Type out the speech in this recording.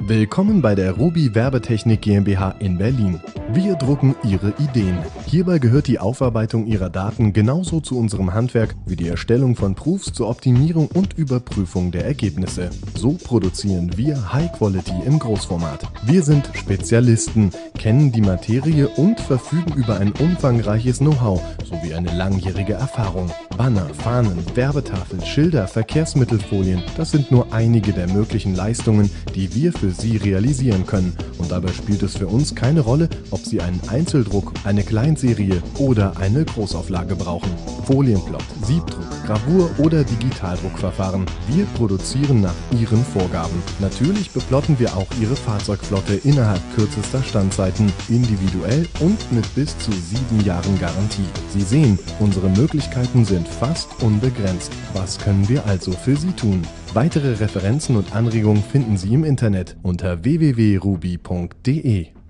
Willkommen bei der Ruby Werbetechnik GmbH in Berlin. Wir drucken Ihre Ideen. Hierbei gehört die Aufarbeitung Ihrer Daten genauso zu unserem Handwerk wie die Erstellung von Proofs zur Optimierung und Überprüfung der Ergebnisse. So produzieren wir High Quality im Großformat. Wir sind Spezialisten, kennen die Materie und verfügen über ein umfangreiches Know-how sowie eine langjährige Erfahrung. Banner, Fahnen, Werbetafel, Schilder, Verkehrsmittelfolien, das sind nur einige der möglichen Leistungen, die wir für Sie realisieren können. Und dabei spielt es für uns keine Rolle, ob Sie einen Einzeldruck, eine Kleinserie oder eine Großauflage brauchen. Folienplot, Siebdruck, Gravur oder Digitaldruckverfahren. Wir produzieren nach Ihren Vorgaben. Natürlich beplotten wir auch Ihre Fahrzeugflotte innerhalb kürzester Standzeiten, individuell und mit bis zu 7 Jahren Garantie. Sie sehen, unsere Möglichkeiten sind fast unbegrenzt. Was können wir also für Sie tun? Weitere Referenzen und Anregungen finden Sie im Internet unter www.ruby.de.